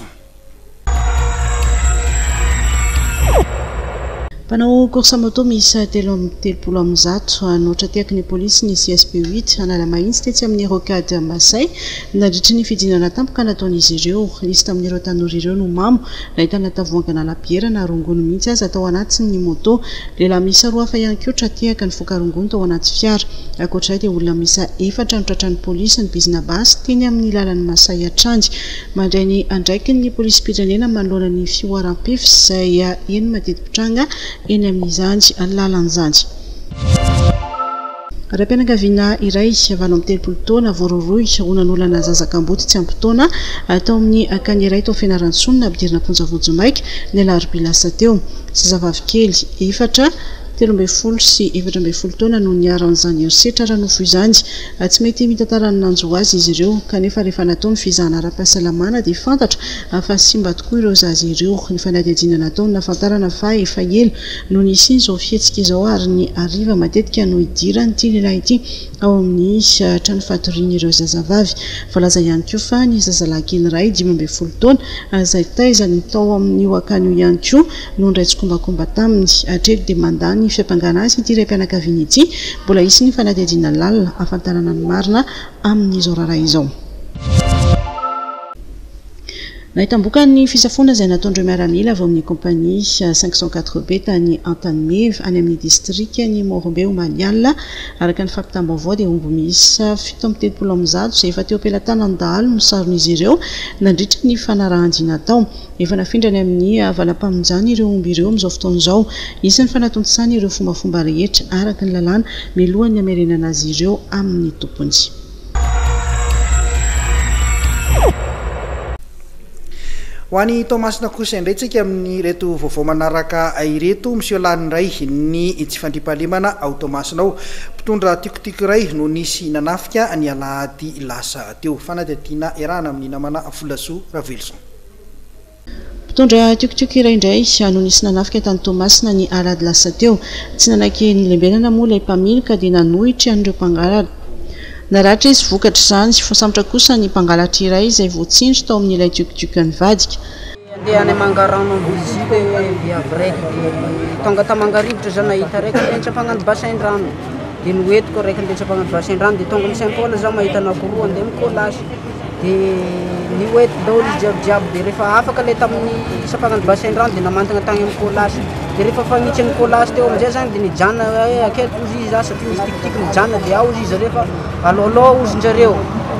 [SPEAKER 6] Mpanao course moto misy 330 notra tiaky ny polisy ny CSP 8 Analamahitsy tetsy amin'ny rocade Masay nandritry ny fidinana tampoka nataon'izy ireo nisy tamin'ireo tanora ireo no mamo nahitana tavoangana labiera na rongony mihitsy azy atao anatin'ny moto lehilahy misa 2 hafa ihany koa tratiaka ny foka rongony tao anaty fiara ankoatray dia olona misa 4 notratran'ny polisy ny bizina basy teny amin'ny lalan'ny Masay Atrandy mandray ny andraiky ny polisy pirenena manoloana ny fioaram-pefy izay eny madidi-pitranga eny amin'izany lalan'izany raim-pianakaviana iray 30 taona voaroroy onan'olana zazakamboty tsy ampy taona atao amin'ny akany iray tao fianarantsonina ampidirina Ponjavojomaika ny alarobilasa teo zazavavy kely 4 13 sy 14 taona no niaran'izany herisetra raha nofo izany tsy mety mitantarany nanjo azy izy ireo kanefa rehefa natao ny fizahana ara-pahasalamana dia fantatra fa simba tokoa ireo zazy ireo ny fanadihadiana natao nafantarana fa efa elo no nisy izao fihetsika izao ary ny ariva matetika no idirany ity lehilahy ity ao amin'ny trano fatoriana ireo zazavavy voalaza ihany koa fa ny zazalahy kely iray 12 taona izay taizany tao amin'io akany io ihany koa no ndraitsy kombakomba taminy atrery dia mandany ny fiampangana azy ity raim-pianakaviana ity mbola isy ny fanadihadiana lalina ahafantarana ny marina amin'izao raharaha izao. Nahitam-boka ny fisafona izay nataondreo miaramila avy amin'ny kompania 504B tany Antanimeva any amin'ny distrika ny Morombe Maliala araka ny fampitam-baovao dia omby miisa 17 izay efa teo am-pelantanany dahalo no saron'izy ireo nandritra ny fanarahan-dina tao. Efa nafindrany amin'ny valam-pamonjana ireo omby ireo amin'izao fotoana izao. Isan'ny fanatontosana ireo fombafomba rehetra araka ny lalàna mialohan'ny hamerenana azy ireo amin'ny tompony.
[SPEAKER 1] Ho an'ny Tomasina kosa indray amin'ny reto vaovao manaraka ireto Monsieur Lanray ny tsy fandriam-pahalemana ao Tomasinao mpitondra tikotiko iray no nisy nanafika ny alahady lasa teo. Fanadihadiana iarahana amin'ny namana Folasoa Ravelson.
[SPEAKER 6] Mpitondra tikotiko iray indray no nisy nanafika tany Tomasina ny alahady lasa teo. Tsy nanaky ny lembenana moa ilay mpamily ka dia nanohitra an'ireo mpangalatra. Naratra izy vokatra izany sy fosambotra kosa ny mpangalatra iray izay voatsindry tao amin'ilay tikotiko ny vadika.
[SPEAKER 15] Andeha any Mangarano visite viavy raiky dia tonga tamangarivotra zany nahita raiky andeha mpagnano bassin-drano dia noentiko raiky andeha mpagnano bassin-drano dia tonga amin'ny Saint-Paul zaho mahita anakoroa andeha mikolasy dia nihoety daholo izy jiabijiaby dia rehefa afaka ilay tamin'ny isampagnano bassin-drano dia namantana tagny amin'ny kolasy dia rehefa fanitsy ny kolasy teo amin'izay zany dia nijanona aketo ozy izy satria misy tikitiky nijanona dia ao izy rehefa alôlô ozinjareo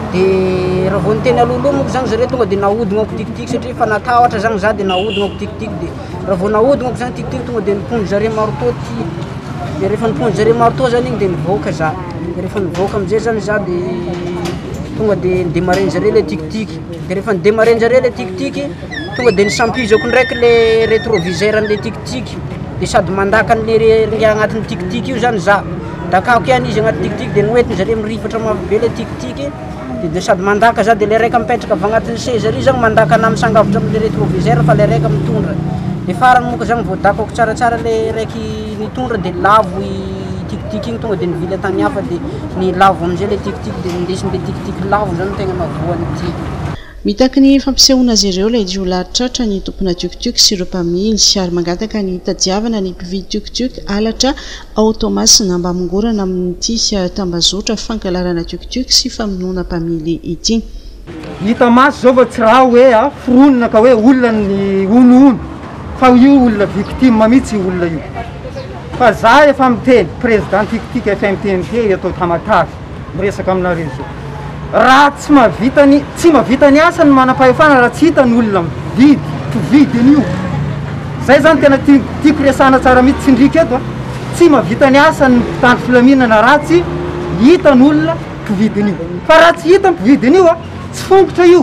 [SPEAKER 15] dia raha vao niteny alolo moa zany zareo tonga dia nahodinako tikitiky satria fa natahotra zany za dia nahodinako tikitiky dia raha vao nahodinako zany tikitiky tonga dia nipondry zareo marotô ty dia rehefa nipondry zareo marotô zany igny dia nivoaka za dia rehefa nivoaka amin'izay zany za dia tonga dia nidémarren zareo ilay tikitiky dia rehefa nidémarren zareo ilay tikitiky tonga dia nisampizako ndraiky ilay rétroviseur an'ilay tikitiky dia sady mandaka an'ilay ringa agnatin'ny tikitiky io zany za dakako ihany izy agnaty tikitiky dia noentiny zareo mirifatra mafibe ilay tikitiky dia sady mandaka za dia ilay raika mipetraka avy agnatin'ny seza ry zany mandaka ana misangavitra amin'ilay rétroviseur fa ilay raika mitondra dia farany moka zany voadakako tsaratsara ilay raiky nitondra dia lavo tikitiky igny tonga dia nivily tany hafa dia ny lavo amin'izay ilay tikitiky dia nindesin'ilay tikitiky lavo zany tegna navoany ty.
[SPEAKER 6] Mitaky ny fampisehoana azy ireo ilay jiolatratra ny tompona tikitiky sy ireo mpamily ary mangataka ny tadiavana ny mpividy tikitiky alatra ao Tomasina mba mongorana amin'ity tambazotra fankalarana tikitiky sy famonoana mpamily ity.
[SPEAKER 16] Hita masy zao fa tsy raha hoe fironona ka hoe olona ny onono fa io olona victime mihitsy olona io. Fa za efa miteny président tikitiky efa miteny atao Tamatavy miresaka aminareo zao. Raha tsy mahavita ny asa ny manam-pahefana raha tsy hita ny olona mpividy an'io. Zay zany tena tiako resahana tsara mihitsy tsindrika eto tsy mahavita ny asa ny mpitandro filaminana raha tsy hita ny olona mpividy an'io. Fa raha tsy hita mpividy an'io tsy fongotra io.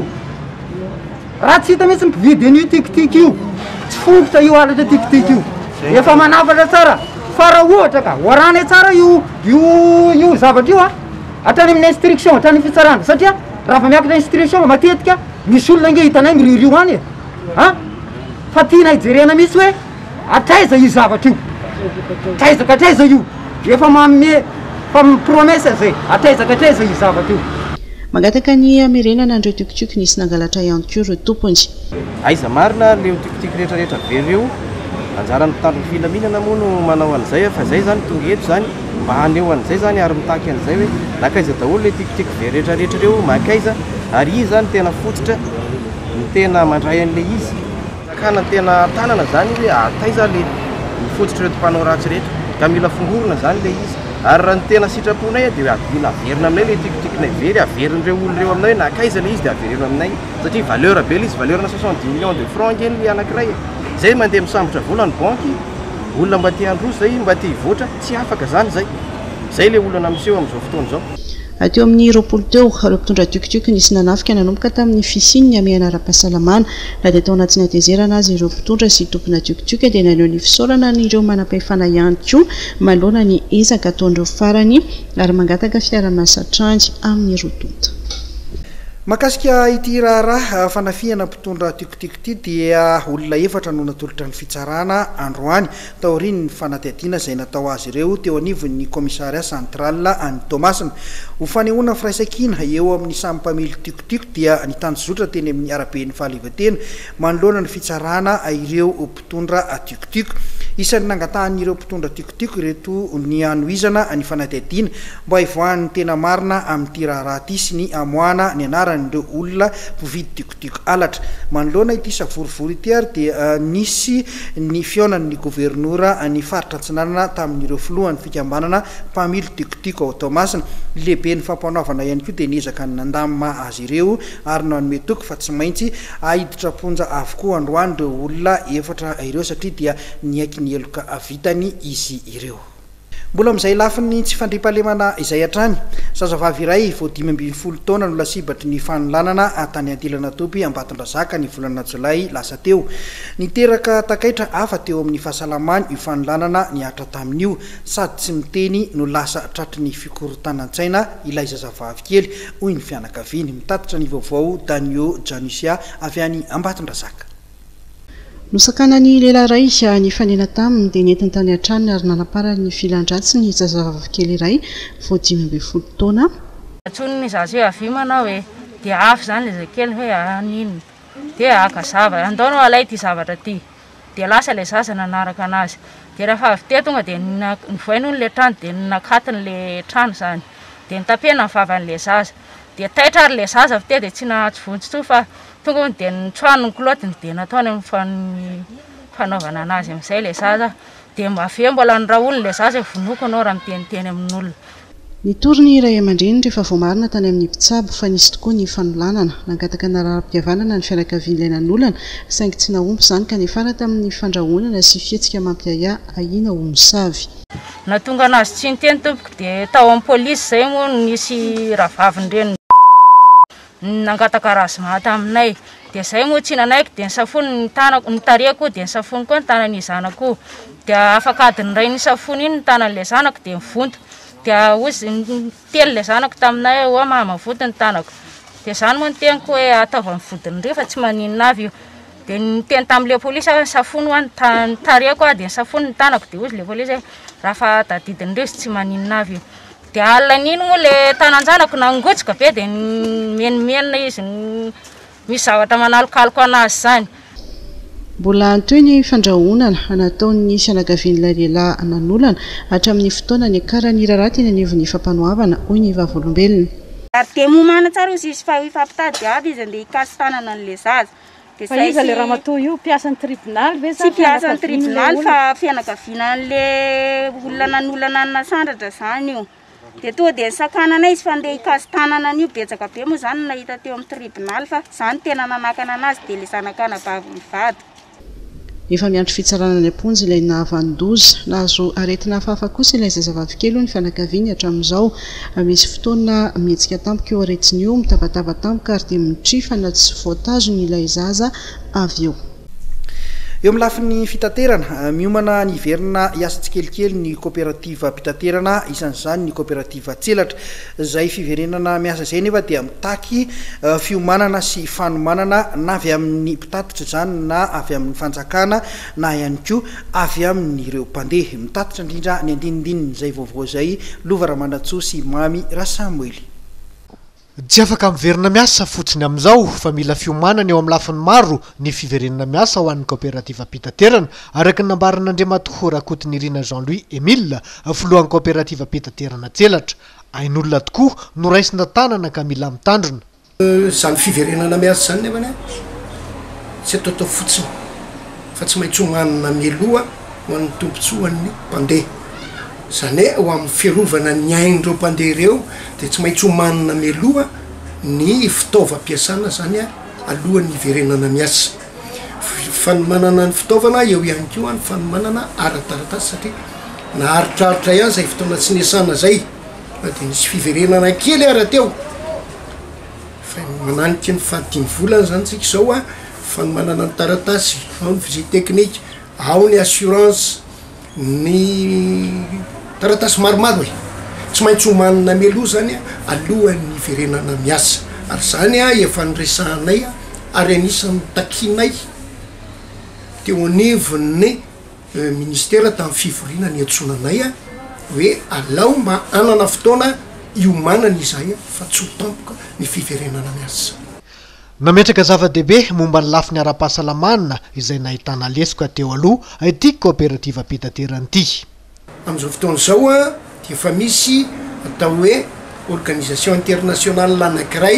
[SPEAKER 16] Raha tsy hita mihitsy mpividy an'io tikitiky io tsy fongotra io alatra tikitiky io. Efa manavatra tsara fa raha ohatra ka oarana tsara io zavatra io hatrany amin'ny instruction hatrany fitsarana satria raha fa miakatra instruction matetika misy olona nge hitanay miririo any fa tiana hijerena mihitsy hoe atraiza io zavatra io atraizakatraiza io efa manome fa promesa zay atraizakatraiza io zavatra io.
[SPEAKER 6] Mangataka ny amerenana andreo tikitiky nisy nangalatra ihany koa ireo tompony.
[SPEAKER 17] Aiza marina leo tikitiky rehetrarehetra vereo anjara mitandrony filaminana moa no manao an'izay fa zay zany tonga eto zany mba haneo an'izay zany ary mitaky an'izay hoe nakaiza daholo le tikitiky very rehetrarehetra reo makaiza ary izy zany tena fototra ny tena mandray an'le izy kana tena tanana zany hoe ataiza le mifototra reto mpanao ratsy rehetra ka mila fongorona zany le izy ary raha ny tena sitraponay dia mila averina aminay le tikitikinay very averin'ireo olona reo aminay nakaiza le izy dia averina aminay satria valeur be le izy valeurna 70 millions de francs ngeny le anankiray zay mandeha misambotra vola ny banky olona mba te handroso zay mba te hivoatra tsy afaka zany zay le olona miseho amin'izao fotoana zao.
[SPEAKER 6] Ateo amin'ny roapolo teo ireo mpitondra tikitiky nisy nanafika nanomboka tamin'ny fisiny ny amehana ara-pahasalamana raha dia tao anatin'ny atezerana azy ireo mpitondra sy tompona tikitiky dia naneo ny fisaorana n'ireo manam-pahefana ihany koa manoloana ny ezaka ataondreo farany ary mangataka fiara-miasa-trangy amin'ny rotonta.
[SPEAKER 1] Makasika ity raharaha fanafihana mpitondra tikitiky ity dia olona efatra no natolotra ny fitsarana androany taoriny ny fanadihadiana izay natao azy ireo teo anivon'ny komisaria central any Tomasina. Ho fanehoana firaisan-kina eo amin'ny samy mpamily tikitiky dia ny tanjozotra teny amin'ny arabe ny fahaleovantena manoloana ny fitsarana ireo mpitondra tikitiky. isan'ny nangatahan'ireo mpitondra tikotiko ireto ny anoizana ny fanadihadiana mba hivoan'ny tena marina amin'ity raharaha ty sy ny amoana ny anaran'ireo olona mpividy tikotiko alatra. manoloana ity savorivory ity ary dia nisy ny fionan'ny gouvernoura ny faritra antsinanana tamin'ireo filohan'ny fikambanana mpamilo tikotiko ao Tomasina. Lehibe ny fampanaovana ihany koa dia niezaka ny nandamina azy ireo ary nanome toky fa tsy maintsy ahiditra ponja avokoa androany ireo olona efatra ireo satria dia niaiky ny eloka vitany izy ireo. Mbola amin'izay lafiny tsy fandriampahalemana izay hatrany zazavavy iray vao 25 taona no lasibatry ny fanolanana tany Antilana Topy Ambatondrazaka ny volana Jolay lasa teo. Niteraka takaitra hafa teo amin'ny fahasalamany io fanolanana niatra tamin'io sady tsy miteny no lasa tratry ny fikorotanan-tsaina ilay zazavavy kely hoy ny fianakaviany. Mitatitra ny vaovao Danio Janusia avy any Ambatondrazaka.
[SPEAKER 6] Nosakana ny lehilahy iray ny fanena taminy dia nentiny tany an-tranony ary nanapara ny filan-dratsy ny zazavavy kely iray vao 25 taona.
[SPEAKER 18] Atsony zaza hoe avy manao hoe dia afy zany le kely hoe anino dia aka zavatra andaonao alay ty zavatra ty dia lasa le zaza nanaraka anazy dia rehefa avy te tonga dia nivoainy le trano dia nakatiny le trano zany dia nitapena ny vavan'le zaza dia taitra ary le zaza avy te dia tsy nahatsivontsy fa tonga dia nitsoahany ny kolotiny dia nataony amin'ny fanaovana anazy amin'izay le zaza dia avy mbola niraolony le zaza vonoko anao raha miteniteny amin'olona.
[SPEAKER 6] Nitorony iray aman-dreny rehefa vao marina tany amin'ny mpitsabo fa nisy tokoa ny fanolanana nangataka nararam-pihavanana ny fianakavian'ilay nanolana saingy tsy nahomby izany kanefa tamin'ny fandrahonana sy fietsika mampiaya ahina ho misavy.
[SPEAKER 18] Natonga anazy tsy niteny tompoko dia tao amin'ny polisy zay moa nisy ravavin-dreny nangataka razomata aminay dia zay moa tsy nanaiky dia nisafony ny tanako ny tarehako dia nisafony koa ny tanan'ny zanako dia afaka adiny iray ny savony iny ny tanan'le zanako dia mivonto dia ozy telo le zanako taminay hoe mahamavoto ny tanako dia zany moa niteniko hoe ataova mivodiny ndray fa tsy maninona avy io dia niteny tamin'le polisy hoe savony ho any tarehako dia nisafony ny tanako dia ozy le polisy raha tadidiny ndray tsy maninona avy io dia alina niny moa le tanan-janako nangotsika be dia menimenina izy misy zavatra manalokaloka anazy zany.
[SPEAKER 6] Mbola antoy ny fandrahonana nataon'ny fianakavian'ilay lehilahy nanolana hatramin'ny fotoana ny akarany raharaha teny anivon'ny fampanohavana hoy ny vavolombelona.
[SPEAKER 19] Ary dia momana tsara izy fa ifampitady aby izy andeha hikasy tanana an'le zaza. Dia
[SPEAKER 20] fa izy le ramatoa io piasan'ny tribunal ve
[SPEAKER 19] sa piasan'ny tribunal fa fianakaviana an'le olona nanolana nasandratra zany io. Dia toa dia sakanana izy fa andeha hikasy tanana an'io betsaka be moa zany nahita teo amin'ny tribunal fa zany tena nanakana anazy dia le zanakana vavy mivady.
[SPEAKER 6] Efa miandro fitsarana ny amponjy ilay nahavandoza nahazo aretina hafahafa kosa ilay zazavavy kely ny fianakaviany hatramin'izao misy fotoana mihetsika tampoka eo aretsiny io mitabataba tampoka ary dia mitrifana tsy voatazony ilay zaza avy eo.
[SPEAKER 1] Eo amin'ny lafin'ny fitaterana miomana ny verina hiasa tsikelikely ny coopérative mpitaterana isan'izany ny coopérative tselatra izay fiverenana miasa izay nefa dia mitaky fiomanana sy fanomanana na avy amin'ny mpitatitra izany na avy amin'ny fanjakana na ihany koa avy amin'ireo mpandeha. Mitatitra indrindra ny andinindininy izay vaovao izay Lova Ramanatsoa sy Mamy Rasamuely.
[SPEAKER 21] Tsy afaka miverina miasa fotsiny amin'izao fa mila fiomanana eo amin'ny lafiny maro ny fiverenana miasa ho an'ny coopérative mpitaterana araka ny nambaran'Andriamatoa Rakotiny Irina Jean-Louis Emile filohan'ny coopérative mpitaterana tselatra ain'olona tokoa no raisina tanana ka mila mitandrina.
[SPEAKER 22] Zany fiverenana miasa zany nefany tsy ataotao fotsiny fa tsy maintsy homanina mialoha ho an'ny tompontsoa ho an'ny mpandeha. Zany ho amin'ny fiarovana ny ain'ireo mpandeha ireo dia tsy maintsy homanina mialoha ny fitaovam-piasana zany alohan'ny hiverenana miasa. Fanomanana ny fitaovana eo ihany koa ny fanomanana ara-taratasy satria naharitraritra ihany zay fotoana tsy niasana zay dia nisy fiverenana kely ara teo fa mananika ny fahadimy volana zany tsika izao fanomanana ny taratasy ao ny visite technique ao ny assurance ny taratasy maromaro hoe tsy maintsy homanina mialoha zany alohan'ny hiverenana miasa ary zany efa niresahanay ary anisan'ny takinay teo anivon'ny ministera tamin'ny fivoriana ny antsonanay hoe alao mba anana fotoana iomanana izay fa tsy ho tampoka ny fiverenana miasa.
[SPEAKER 21] nametraka zava-dehibe momba ny lafiny ara-pahasalamana izay nahitana lesoka teo aloha ity coopérative pitaterana ity.
[SPEAKER 22] Amin'izao fotoana izao a dia efa misy atao hoe organisation internationale anankiray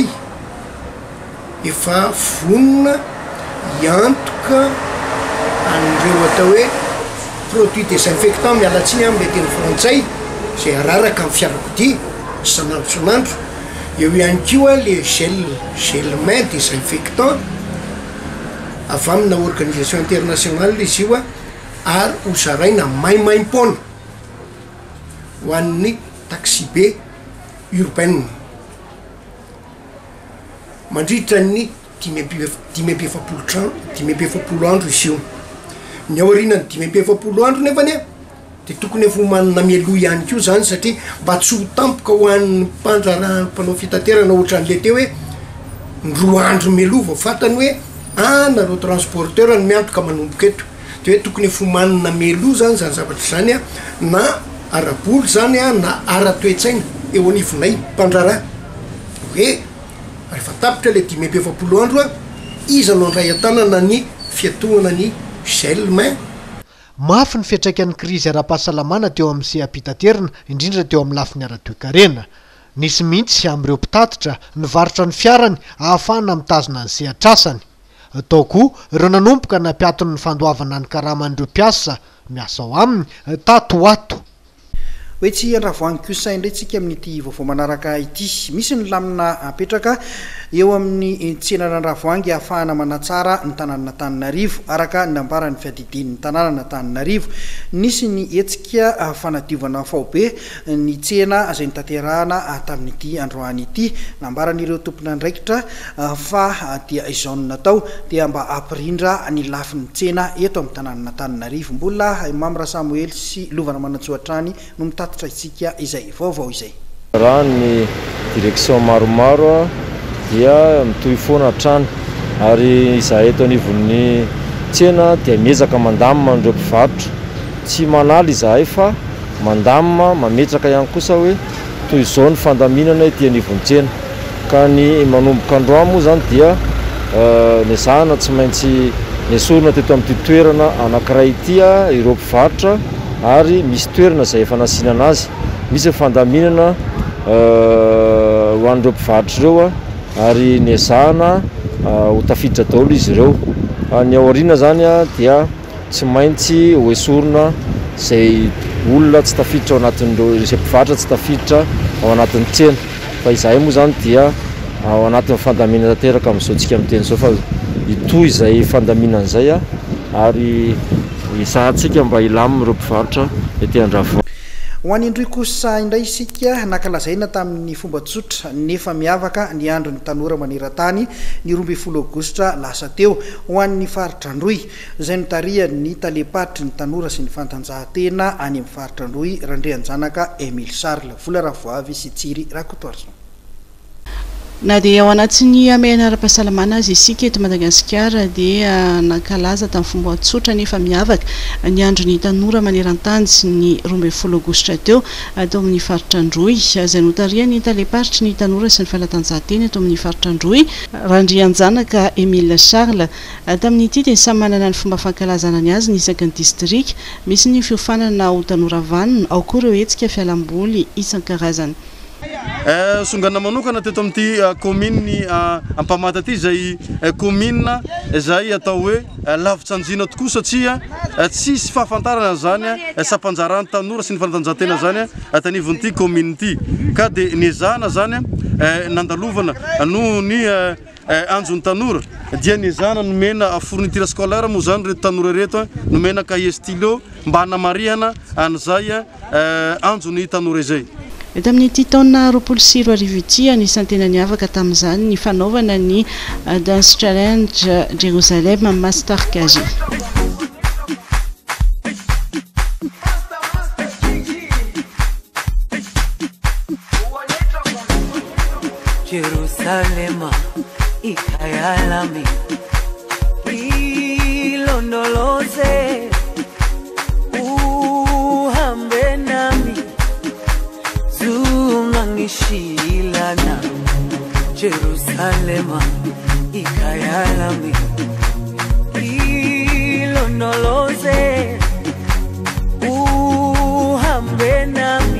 [SPEAKER 22] efa vonona hiantoka an'ireo atao hoe produit désinfectant mialatsiny amin'ny teny frantsay zay araraka amin'ny fiarakodia sanandro eo ihany koa le gel main désinfectant avy amina organisation internationale izy io a ary hozaraina maimaim-poana ho an'ny taxi be urbaine mandritra ny 5 andro izy io. Ny aorianany 5 andro nefany a dia tokony efa homanina mialoha ihany koa zany satria mba tsy ho tampoka ho an'ny mpanao fitaterana ohatran'le teo hoe 2 andro mialoha vao fatany hoe nareo transporteur no miantoka manomboka eto dia hoe tokony efa homanina mialoha zany zavatra zany a na ara-boly zany a na ara-toetsaina eo anifonay mpandraraha hoe rehefa tapitra le 5 andro a iza no andray an-tanana ny fiatohana ny gel main.
[SPEAKER 21] Mafy ny fiantraikan'ny krizy ara-pahasalamana teo amin'ny seapitaterana indrindra teo amin'ny lafiny ara-toekarena. Nisy mihitsy amin'ireo mpitatitra nivarotra ny fiarany ahafahana mitazona ny sehatrasany. Tao koa ireo nanomboka nampiatony ny fandoavana ny karaman'ireo miasa ao aminy tatoato.
[SPEAKER 1] Hoe tsy andravoangy kosa indray tsika amin'ity vaovao manaraka ity. Misy ny lamina apetraka eo amin'ny tsena andravoangy ahafahana manatsara ny tanàn'Antananarivo araka ny ambaran'ny fiadidian'ny tanàn'Antananarivo. Nisy ny hetsika fanadiovana faobe ny tsena izay nitanterahana tamin'ity androany ity. Nambaran'ireo tompon'andraikitra fa dia izao no natao dia mba ampirindra ny lafin'ny tsena eto amin'ny tanàn'Antananarivo. Mbola Mamra Samuel sy Lovana Manatsoatrany no mitatitra isika izay vaovao izay.
[SPEAKER 2] Raha ny direction maromaro dia mitohy foana trano ary izahay eto anivon'ny tsena dia miezaka mandamina an'ireo mpivarotra. Tsy manaly izahay fa mandamina mametraka ihany kosa hoe toy izao ny fandaminana ety anivon'ny tsena. Ka ny manomboka androany moa zany dia niazahana tsy maintsy nesorina teto amin'ity toerana anankiray ity ireo mpivarotra ary misy toerana izay efa nasiana azy. Misy fandaminana ho an'ireo mpivarotra ireo ary niazahana ho tafiditra daholo izy ireo. Ny aoriana zany dia tsy maintsy hoesorina izay olona tsy tafiditra ao anatin'ireo izay mpivarotra tsy tafiditra ao anatin'ny tsena. Fa izahay moa zany dia ao anatin'ny fandaminana tanteraka amin'izao tsika amin'ny teny izao fa itoy izay fandaminana izay ary isahantsika mba ilamina ireo mpivarotra ety Andravoahangy.
[SPEAKER 1] Ho an'ny indroy kosa indray isika nakalazaina tamin'ny fomba tsotra nefa miavaka ny andron'ny tanora maneran-tany ny 12 Aogositra lasa teo ho an'ny faritra Androy izay notarihan'ny talepatry ny tanora sy ny fantanjahantena any amin'ny faritra Androy Randrianjanaka Emile Charles. Vola Ravoavy sy Tsiry Rakotoarson.
[SPEAKER 6] Na dia ao anatin'ny amena ara-pahasalamana azy isika eto Madagasikara dia nakalaza tamin'ny fomba tsotra nefa miavaka ny andron'ny tanora maneran-tany sy ny 12 Aogositra teo atao amin'ny faritra Androy izay notarihan'ny taleparitry ny tanora sy ny fanatanjahantena eto amin'ny faritra Androy Randrianjanaka Emile Charles. Tamin'ity dia samy manana ny fomba fankalazana ny azy ny isaky ny distrika, misy ny fiofanana ho tanora vanona ao koa ireo hetsika fialamboly isan-karazany.
[SPEAKER 3] Songana manokana teto amin'ity commune Ampamata ty zay commune zay atao hoe lavitsanjina tokoa satria tsisy fahafantarana zany sampanjaran'ny tanora sy ny fanatanjahantena zany atanivon'ity commune ity. Ka de niezahana zany nandalovana noho ny anjon'ny tanora dia niezahana nomena fourniture scolaire moa zany reto tanora reto nomena cahier stylo mba hanamarihana an'izay anjon'ny tanora izay.
[SPEAKER 6] Tamin'ity taona 24 ity anisan'ny tena niavaka tamin'izany ny fanaovana ny Dance Challenge Jerusalem Master KG.
[SPEAKER 23] Jerusalema ikayalami ilondoloze uhambe nami zungangishilana Jerusalema ikayalami ilondoloze uhambe nami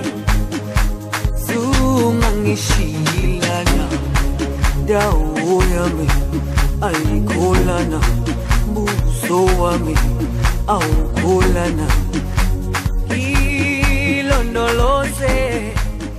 [SPEAKER 23] zungangishilana dawo yami ayikholana buso wami awukholana ilondoloze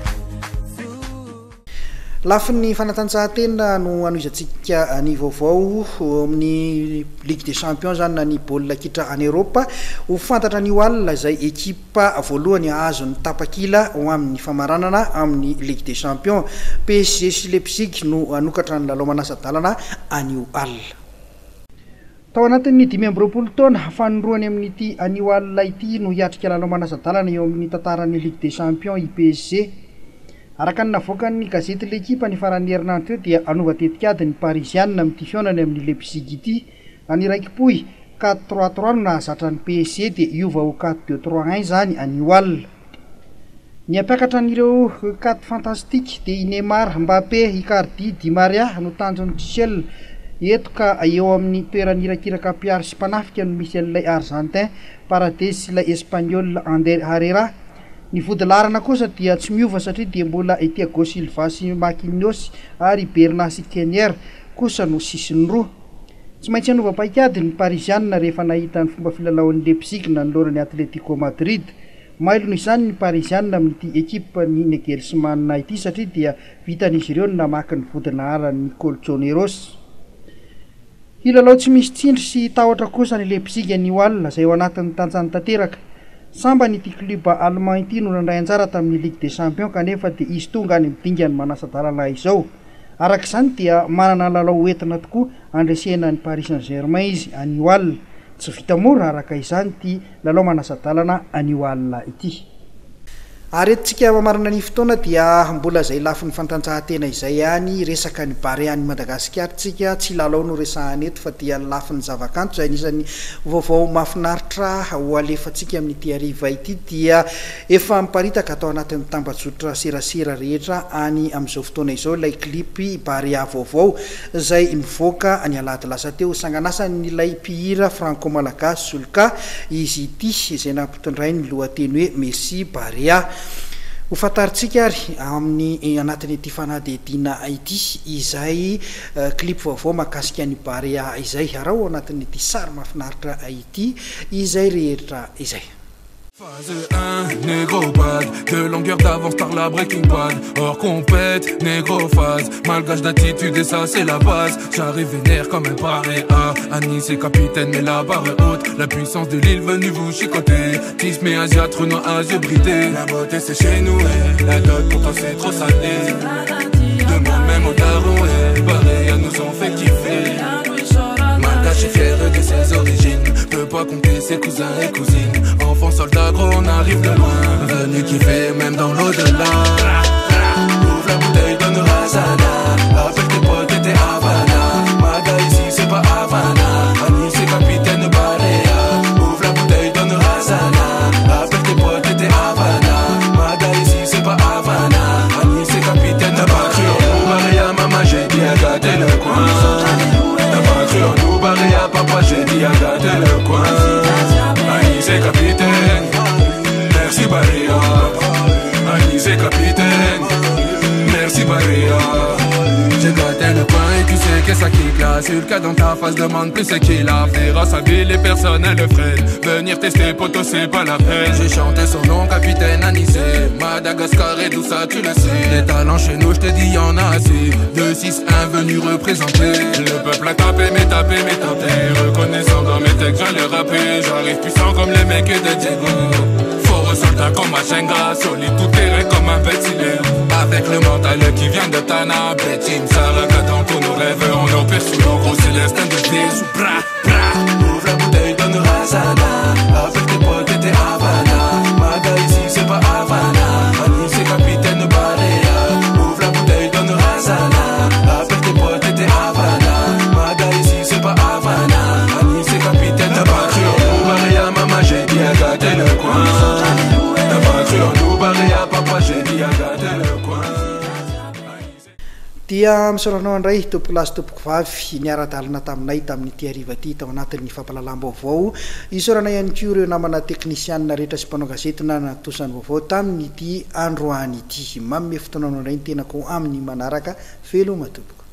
[SPEAKER 1] lafiny fanatanjahantena no anoizatsika ny vaovao amin'ny ligue des champions zany na ny baolina kitra any Europa ho fantatra ny oalina izay ekipa voalohany azo ny tapakila ho amin'ny famaranana amin'ny ligue des champions. PSG sy Leipzig no anokatra ny lalao manasa-dalana anio alina. Tao anatin'ny 20 taona fanolorany amin'ity anio alina ity no hiatrika lalao manasa-dalana eo amin'ny tantaran'ny ligue des champions i PSG. Araka ny navoaka ny gazety l'équipe ny farany herinandro teo dia anova tetikady ny Parisianina amin'ny tifionany amin'ny Leipzig ity any raikim-poy 4-3-3 no nahazatra ny PSG dia iova ho 4-2-3-1 zany anio alina. Ny ampiakatra an'ireo 4 fantastique dia Neymar, Mbappé, Icardi, Di Maria no tanjon'ny Tuchel eto ka eo amin'ny toerany irakiraka mpiaro sy mpanafika no misy an'ilay Argentin, Paredes sy ilay Espagnol Ander Herrera. Ny vodilarana kosa dia tsy miova satria dia mbola Thiago Silva sy Marquinhos ary Bernat sy Kenyer kosa no sisiny roa. Tsy maintsy anova paikady ny Parisianina rehefa nahita ny fomba filalaon'ny Leipzig nanolorany Atletico Madrid. Mailo noho izany ny Parisianina amin'ity ekipa ny Nagelsmann ity satria dia vitan'izy ireo namaky ny vodinaran'ny Colchoneros. Hilalao tsy misy tsindry sy tahotra kosa ny Leipzig anio alina izay ao anatin'ny tanjany tanteraka. Samba n'ity kluba allemand ity no nandray anjara tamin'ny Ligue des Champions kanefa dia izy tonga any midinga ny manasa-dalana izao. Araka izany dia manana lalao entina tokoa andresena ny Paris Saint-Germain izy anio alina. Tsy vita mora araka izany ity lalao manasa-dalana anio alina ity. Aretintsika mamarina ny fotoana dia mbola zay lafiny fantanjahantena izay ihany resaka ny bare any Madagasikara tsika tsy lalao no resahany eto fa dia lafiny zavakanto izay anisan'ny vaovao mahafinaritra ho alefantsika amin'ity hariva ity dia efa miparitaka atao anatin'ny tambajotra serasera rehetra any amin'izao fotoana izao ilay klipy bare vaovao izay mivoaka any alahady lasa teo sanganasanyilay mpihira franco malagasy Solka izy ity izay nampitondray ny lohateny hoe Merci Barea. Ho fantaritsika ary amin'ny anatin'ity fanadihadiana ity izay klip vaovao mahakasika ny Barea izay arao anatin'ity sary mahafinaritra ity izay rehetra izay.
[SPEAKER 4] Phase 1, négro bad, de longueur d'avance par la breaking bad. Hors compète, négro phase, malgage d'attitude et ça c'est la base. J'arrive vénère comme un paréa, Annie c'est capitaine mais la barre est haute. La puissance de l'île venue vous chicoter, Tis mais asiat, Renoir à yeux bridés. La beauté c'est chez nous, la dot pourtant c'est trop salé. Demande même au daron, Barea nous ont fait kiffer. Malgache est fier de ses origines, peut pas compter ses cousins et cousines. Enfant soldat gros on arrive de loin, venu kiffer même dans l'au-delà. Ouvre la bouteille, donne Razana, appelle tes potes et tes Havana. Maga ici c'est pas Havana, Annie c'est capitaine Barea. Ouvre la bouteille, donne Razana, appelle tes potes et tes Havana. Maga ici c'est pas Havana, Annie c'est capitaine Barea. T'as pas cru en nous Barea, maman j'ai dit à gâter le coin. T'as pas cru en nous Barea, papa j'ai dit à gâter le coin. Annie c'est capitaine, merci Barea. Annie c'est capitaine, merci Barea. J'ai gâté le coin et tu sais que ça kick là. Sur le cas dans ta face demande plus c'est qui l'a fait. À sa vie les personnes elles le freinent. Venir tester poto c'est pas la peine. J'ai chanté son nom capitaine Anissé, Madagascar et tout ça tu le sais. Les talents chez nous je te dis y'en a assez. 2-6-1 venu représenter. Le peuple a tapé mais tapé mais tapé. Reconnaissant dans mes textes je l'ai rappé. J'arrive puissant comme les mecs de Diego. Fort soldat comme Machenga, solide tout terrain comme un petit avec le mental qui vient de Tana, Betim, Saraka dans tous nos rêves, on opère sur nos gros célestes de vie sous bras, bras. Ouvre la bouteille, donne Razana, avec tes potes et tes Havana. Maga ici c'est pas Havana, Annie c'est capitaine Barea. Ouvre la bouteille, donne Razana, avec tes potes et tes Havana. Maga ici c'est pas Havana, Annie c'est capitaine Barea. T'as pas cru en nous Barea, maman j'ai dit à gâter le coin. T'as pas cru en nous Barea, papa j'ai dit à gâter le coin.
[SPEAKER 1] Ty dia misaoranao andray tompoko lasy tompoko vavy niara-dalana taminay tamin'nyty ariva ty tao anatin'ny fampalalam-baovao isaorana ihany ko ireo namana teknisianina rehetra sy mpanao gazetina natosany vaovao tamin'nyty androany ity manome fotoananao indray ny tenako amin'ny manaraka veloma tompoko